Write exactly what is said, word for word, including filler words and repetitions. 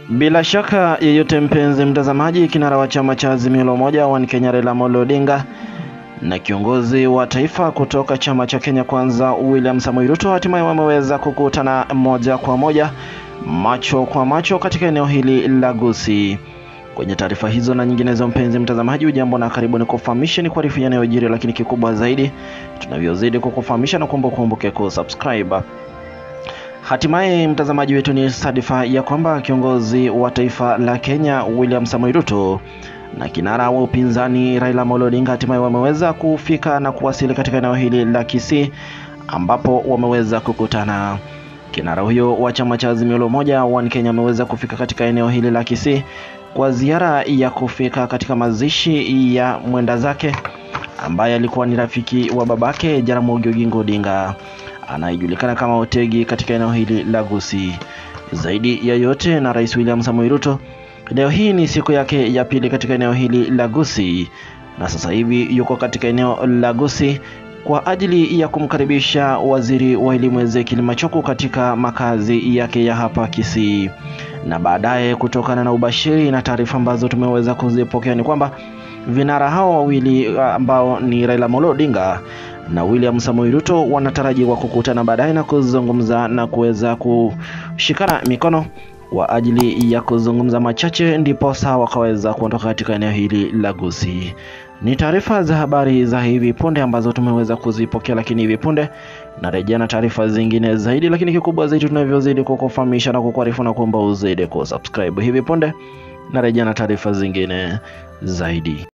Bila shaka yeyote mpenzi mtazamaji, kinara wa chama cha Azimio la Umoja wa Kenya Raila Amolo Odinga na kiongozi wa taifa kutoka chama cha Kenya Kwanza William Samoei Ruto hatimaye wameweza kukutana moja kwa moja, macho kwa macho katika eneo hili la Gusii. Kwenye taarifa hizo na nyinginezo mpenzi mtazamaji, ujambo na karibu ni kufahamisha ni kuarifu yanayojiri, lakini kikubwa zaidi tunavyozidi kukufahamisha na kuomba ukumbuke kusubscribe. Hatimaye mtazamaji wetu, ni sadifa ya kwamba kiongozi wa taifa la Kenya William Samoei Ruto na kinara wa upinzani Raila Amolo Odinga hatimaye wameweza kufika na kuwasili katika eneo hili la Kisii, ambapo wameweza kukutana. Kinara huyo wa chama cha Azimio la Umoja wa Kenya ameweza kufika katika eneo hili la Kisii kwa ziara ya kufika katika mazishi ya mwenda zake ambaye alikuwa ni rafiki wa babake Jaramogi Oginga Odinga anayejulikana kama Otegi katika eneo hili la Gusii. Zaidi ya yote, na Rais William Samoei Ruto leo hii ni siku yake ya pili katika eneo hili la Gusii, na sasa hivi yuko katika eneo la Gusii kwa ajili ya kumkaribisha waziri wa elimu Ezekiel Machogu katika makazi yake ya hapa Kisii. Na baadaye, kutokana na ubashiri na taarifa ambazo tumeweza kuzipokea, ni kwamba vinara hao wawili ambao ni Raila Amolo Odinga na William Samoei Ruto wanatarajiwa kukutana baadaye na kuzungumza na kuweza kushikana mikono kwa ajili ya kuzungumza machache, ndipo sawa wakaweza kuondoka katika eneo hili la Gusii. Ni taarifa za habari za hivi punde ambazo tumeweza kuzipokea, lakini hivi punde narejea na taarifa zingine zaidi, lakini kikubwa zaidi tunavyozidi kukufahamisha na kukuarifu na kuomba uzidi kusubscribe. Hivi punde narejea na taarifa zingine zaidi.